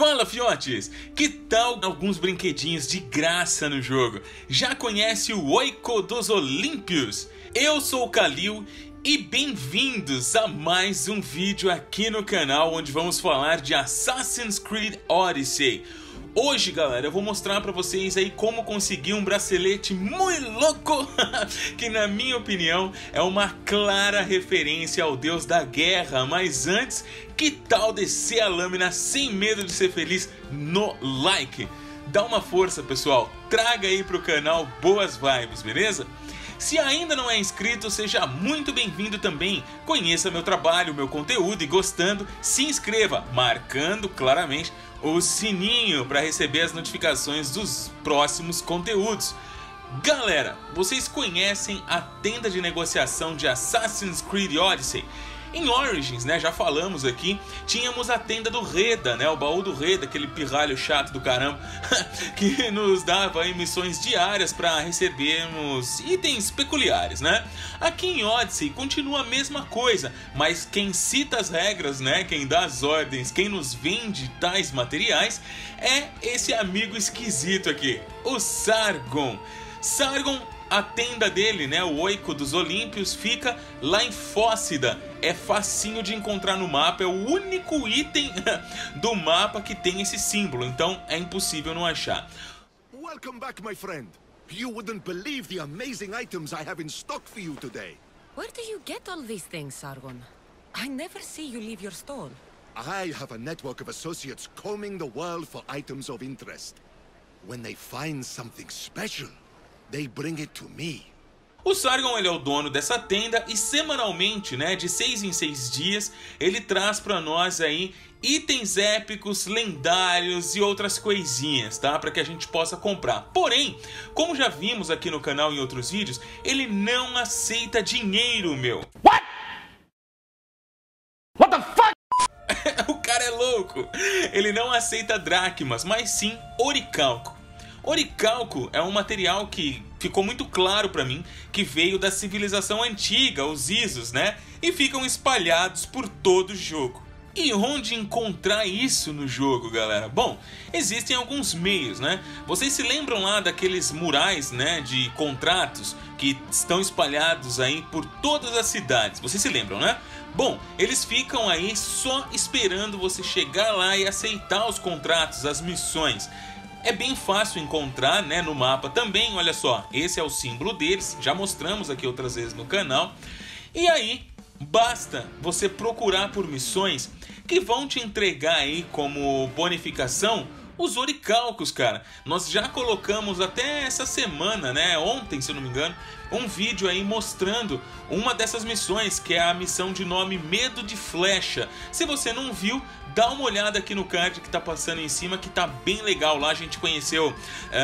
Fala, fiotes! Que tal alguns brinquedinhos de graça no jogo? Já conhece o Oiko dos Olímpios? Eu sou o Kalil e bem-vindos a mais um vídeo aqui no canal onde vamos falar de Assassin's Creed Odyssey. Hoje, galera, eu vou mostrar pra vocês aí como conseguir um bracelete muito louco, que na minha opinião é uma clara referência ao deus da guerra. Mas antes, que tal descer a lâmina sem medo de ser feliz no like? Dá uma força, pessoal, traga aí pro canal boas vibes, beleza? Se ainda não é inscrito, seja muito bem-vindo também. Conheça meu trabalho, meu conteúdo e gostando, se inscreva, marcando claramente o sininho para receber as notificações dos próximos conteúdos. Galera, vocês conhecem a tenda de negociação de Assassin's Creed Odyssey? Em Origins, né, já falamos aqui, tínhamos a tenda do Reda, né, o baú do Reda, aquele pirralho chato do caramba, que nos dava aí missões diárias para recebermos itens peculiares, né? Aqui em Odyssey continua a mesma coisa, mas quem cita as regras, né, quem dá as ordens, quem nos vende tais materiais, é esse amigo esquisito aqui, o Sargon. Sargon, a tenda dele, né, o Oiko dos Olímpios, fica lá em Fócida. É facinho de encontrar no mapa, é o único item do mapa que tem esse símbolo, então é impossível não achar. Welcome back, my friend. You wouldn't believe the amazing items I have in stock for you today. Where do you get all these things, Sargon? I never see you leave your stall. I have a network of associates combing the world for items of interest. When they find something special, they bring it to me. O Sargon, ele é o dono dessa tenda e semanalmente, né, de 6 em 6 dias, ele traz para nós aí itens épicos, lendários e outras coisinhas, tá? Para que a gente possa comprar. Porém, como já vimos aqui no canal em outros vídeos, ele não aceita dinheiro, meu. What? What the fuck? O cara é louco. Ele não aceita dracmas, mas sim oricalco. Oricalco é um material que ficou muito claro para mim que veio da civilização antiga, os Isos, né? E ficam espalhados por todo o jogo. E onde encontrar isso no jogo, galera? Bom, existem alguns meios, né? Vocês se lembram lá daqueles murais, né, de contratos que estão espalhados aí por todas as cidades? Vocês se lembram, né? Bom, eles ficam aí só esperando você chegar lá e aceitar os contratos, as missões. É bem fácil encontrar, né, no mapa também, olha só, esse é o símbolo deles, já mostramos aqui outras vezes no canal. E aí, basta você procurar por missões que vão te entregar aí como bonificação os oricalcos, cara. Nós já colocamos até essa semana, né, ontem, se eu não me engano, um vídeo aí mostrando uma dessas missões, que é a missão de nome Medo de Flecha. Se você não viu, dá uma olhada aqui no card que tá passando em cima, que tá bem legal. Lá a gente conheceu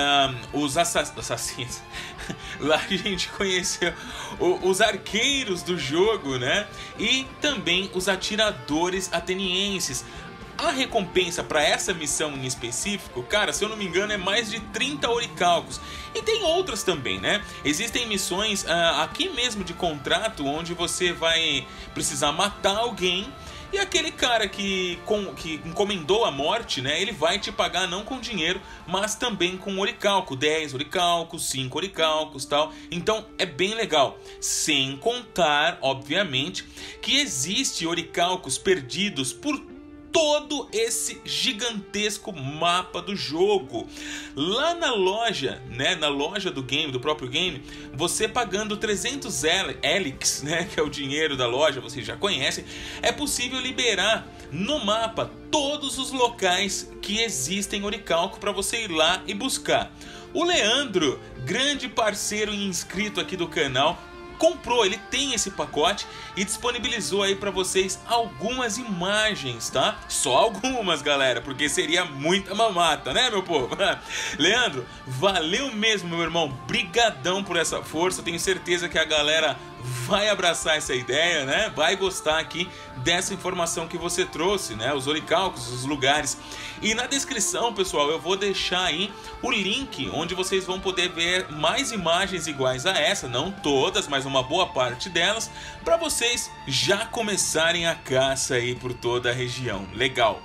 os assassinos. Lá a gente conheceu os arqueiros do jogo, né? E também os atiradores atenienses. A recompensa para essa missão em específico, cara, se eu não me engano, é mais de 30 oricalcos. E tem outras também, né? Existem missões aqui mesmo de contrato, onde você vai precisar matar alguém. E aquele cara que encomendou a morte, né, ele vai te pagar não com dinheiro, mas também com oricalco, 10 oricalcos, 5 oricalcos, tal. Então é bem legal. Sem contar, obviamente, que existe oricalcos perdidos por todo esse gigantesco mapa do jogo. Lá na loja, né, na loja do game, do próprio game, você pagando 300 Helix, né, que é o dinheiro da loja, vocês já conhecem, é possível liberar no mapa todos os locais que existem oricalco para você ir lá e buscar. O Leandro, grande parceiro e inscrito aqui do canal, comprou, ele tem esse pacote e disponibilizou aí pra vocês algumas imagens, tá? Só algumas, galera, porque seria muita mamata, né, meu povo? Leandro, valeu mesmo, meu irmão, brigadão por essa força, tenho certeza que a galera vai abraçar essa ideia, né? Vai gostar aqui dessa informação que você trouxe, né? Os oricalcos, os lugares. E na descrição, pessoal, eu vou deixar aí o link onde vocês vão poder ver mais imagens iguais a essa, não todas, mas uma boa parte delas, para vocês já começarem a caça aí por toda a região. Legal.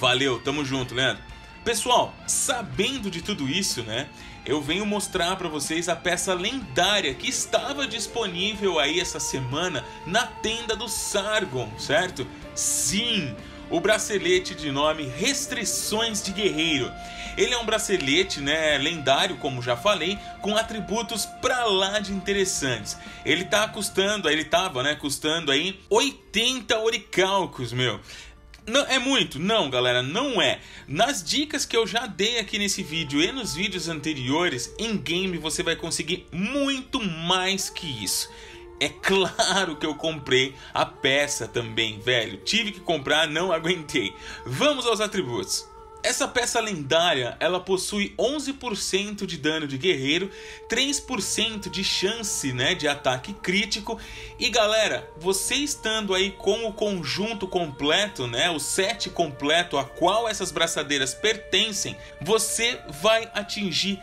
Valeu, tamo junto, Leandro. Pessoal, sabendo de tudo isso, né, eu venho mostrar para vocês a peça lendária que estava disponível aí essa semana na tenda do Sargon, certo? Sim, o bracelete de nome Restrições de Guerreiro. Ele é um bracelete, né, lendário, como já falei, com atributos pra lá de interessantes. Ele tava, né, custando aí 80 oricalcos, meu. Não, é muito? Não, galera, não é. Nas dicas que eu já dei aqui nesse vídeo e nos vídeos anteriores, em game você vai conseguir muito mais que isso. É claro que eu comprei a peça também, velho. Tive que comprar, não aguentei. Vamos aos atributos. Essa peça lendária, ela possui 11% de dano de guerreiro, 3% de chance, né, de ataque crítico. E galera, você estando aí com o conjunto completo, né, o set completo a qual essas braçadeiras pertencem, você vai atingir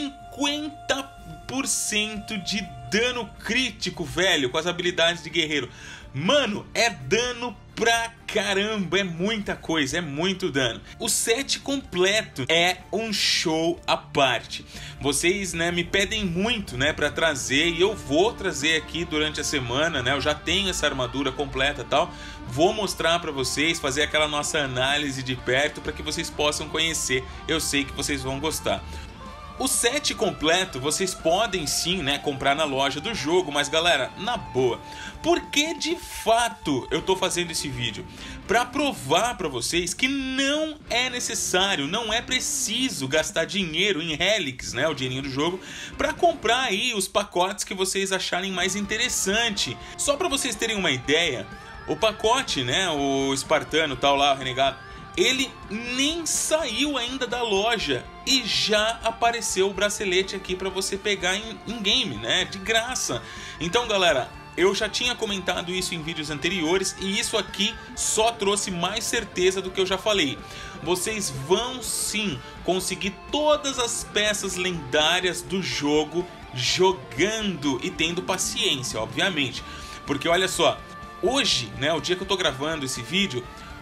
50% de dano crítico, velho, com as habilidades de guerreiro. Mano, é dano pra caramba, é muita coisa, é muito dano. O set completo é um show à parte. Vocês, né, me pedem muito, né, pra trazer, e eu vou trazer aqui durante a semana, né, eu já tenho essa armadura completa e tal, vou mostrar pra vocês, fazer aquela nossa análise de perto pra que vocês possam conhecer, eu sei que vocês vão gostar. O set completo vocês podem sim, né, comprar na loja do jogo, mas galera, na boa, por que de fato eu tô fazendo esse vídeo? Pra provar pra vocês que não é necessário, não é preciso gastar dinheiro em Helix, né, o dinheirinho do jogo, pra comprar aí os pacotes que vocês acharem mais interessante. Só pra vocês terem uma ideia, o pacote, né, o espartano tal lá, o renegado, ele nem saiu ainda da loja e já apareceu o bracelete aqui para você pegar em game, né? De graça. Então, galera, eu já tinha comentado isso em vídeos anteriores e isso aqui só trouxe mais certeza do que eu já falei. Vocês vão sim conseguir todas as peças lendárias do jogo jogando e tendo paciência, obviamente. Porque olha só, hoje, né, o dia que eu tô gravando esse vídeo,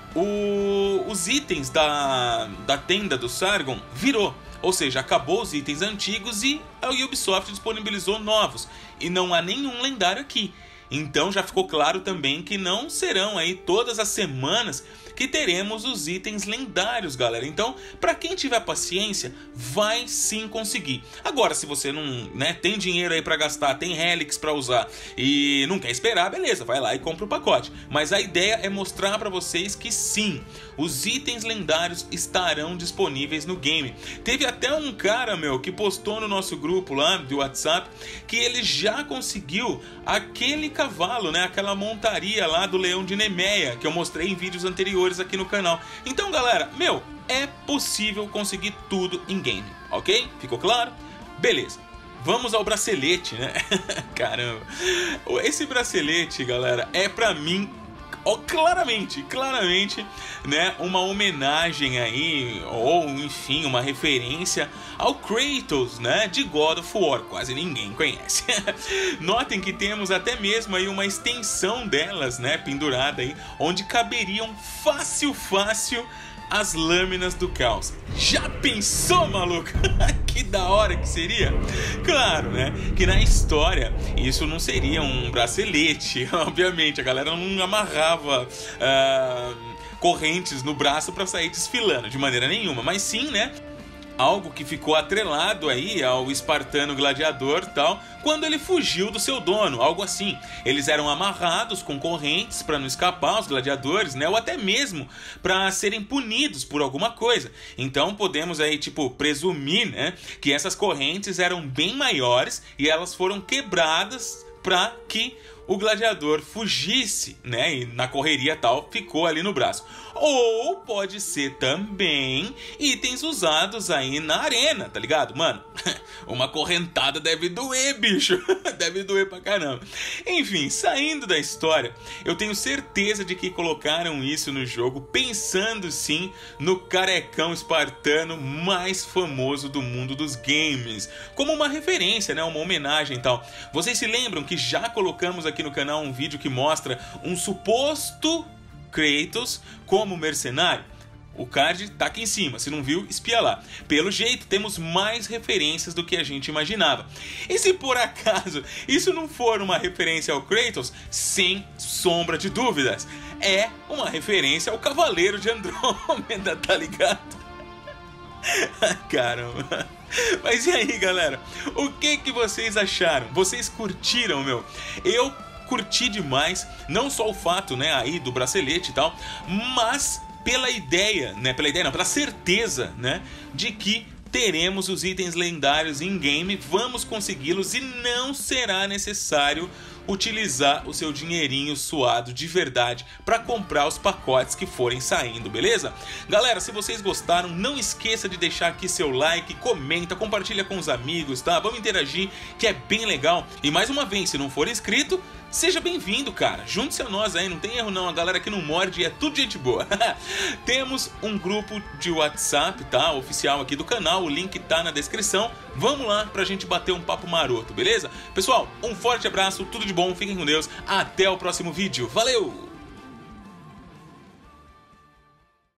os itens da tenda do Sargon virou, ou seja, acabou os itens antigos e a Ubisoft disponibilizou novos, e não há nenhum lendário aqui. Então já ficou claro também que não serão aí todas as semanas que teremos os itens lendários, galera. Então, pra quem tiver paciência, vai sim conseguir. Agora, se você não, né, tem dinheiro aí pra gastar, tem Helix pra usar e não quer esperar, beleza, vai lá e compra o pacote. Mas a ideia é mostrar pra vocês que sim, os itens lendários estarão disponíveis no game. Teve até um cara, meu, que postou no nosso grupo lá do WhatsApp que ele já conseguiu aquele cavalo, né, aquela montaria lá do Leão de Nemeia, que eu mostrei em vídeos anteriores aqui no canal. Então, galera, meu, é possível conseguir tudo em game, ok? Ficou claro? Beleza. Vamos ao bracelete, né? Caramba. Esse bracelete, galera, é pra mim, claramente, né, uma homenagem aí, ou enfim, uma referência ao Kratos, né, de God of War, quase ninguém conhece. Notem que temos até mesmo aí uma extensão delas, né, pendurada aí, onde caberiam fácil as lâminas do caos. Já pensou, maluco? Que da hora que seria? Claro, né, que na história isso não seria um bracelete, obviamente, a galera não amarrava correntes no braço para sair desfilando de maneira nenhuma, mas sim, né, algo que ficou atrelado aí ao espartano gladiador tal, quando ele fugiu do seu dono, algo assim. Eles eram amarrados com correntes para não escapar, os gladiadores, né, ou até mesmo para serem punidos por alguma coisa. Então podemos aí, tipo, presumir, né, que essas correntes eram bem maiores e elas foram quebradas para que o gladiador fugisse, né, e na correria tal ficou ali no braço. Ou pode ser também itens usados aí na arena, tá ligado? Mano, uma correntada deve doer, bicho. Deve doer pra caramba. Enfim, saindo da história, eu tenho certeza de que colocaram isso no jogo pensando sim no carecão espartano mais famoso do mundo dos games, como uma referência, né, uma homenagem e tal. Vocês se lembram que já colocamos aqui no canal um vídeo que mostra um suposto Kratos como mercenário? O card tá aqui em cima, se não viu, espia lá. Pelo jeito, temos mais referências do que a gente imaginava. E se por acaso isso não for uma referência ao Kratos, sem sombra de dúvidas, é uma referência ao Cavaleiro de Andrômeda, tá ligado? Caramba. Mas e aí, galera? O que vocês acharam? Vocês curtiram, meu? Eu curti demais, não só o fato, né, aí do bracelete e tal, mas pela ideia, né, pela certeza, né, de que teremos os itens lendários em game, vamos consegui-los e não será necessário utilizar o seu dinheirinho suado de verdade para comprar os pacotes que forem saindo, beleza? Galera, se vocês gostaram, não esqueça de deixar aqui seu like, comenta, compartilha com os amigos, tá? Vamos interagir, que é bem legal. E mais uma vez, se não for inscrito, seja bem-vindo, cara. Junte-se a nós aí, não tem erro não. A galera que não morde é tudo gente boa. Temos um grupo de WhatsApp, tá? Oficial aqui do canal, o link tá na descrição. Vamos lá pra gente bater um papo maroto, beleza? Pessoal, um forte abraço, tudo de bom, fiquem com Deus. Até o próximo vídeo. Valeu!